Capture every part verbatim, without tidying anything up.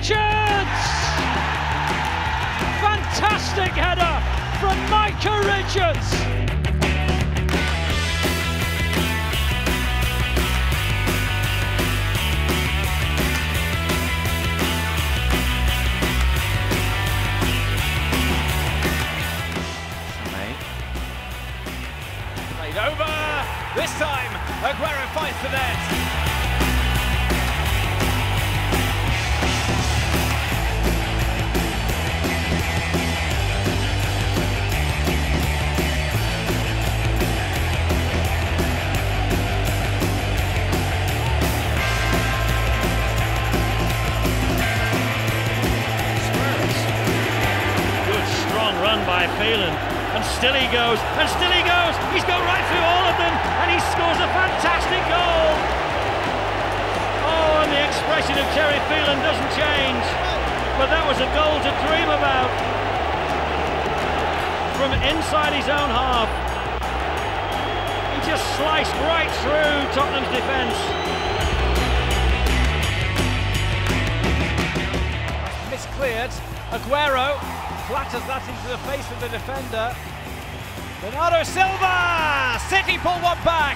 Richards! Fantastic header from Micah Richards! Played over! This time, Aguero finds the net! Run by Phelan, and still he goes, and still he goes, he's gone right through all of them, and he scores a fantastic goal! Oh, and the expression of Terry Phelan doesn't change, but that was a goal to dream about. From inside his own half, he just sliced right through Tottenham's defence. Miscleared, Aguero flatters that into the face of the defender. Bernardo Silva! City pull one back.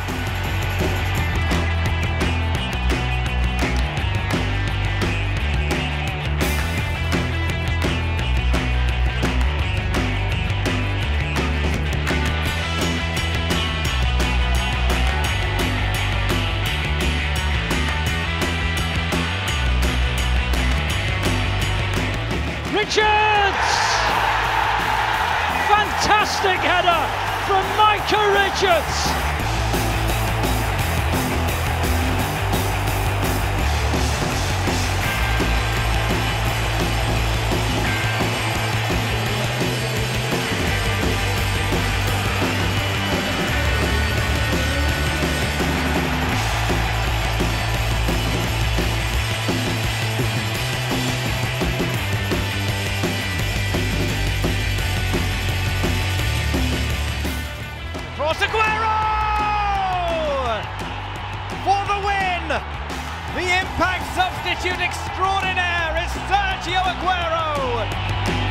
Richards! Fantastic header from Micah Richards! Aguero! For the win! The impact substitute extraordinaire is Sergio Aguero!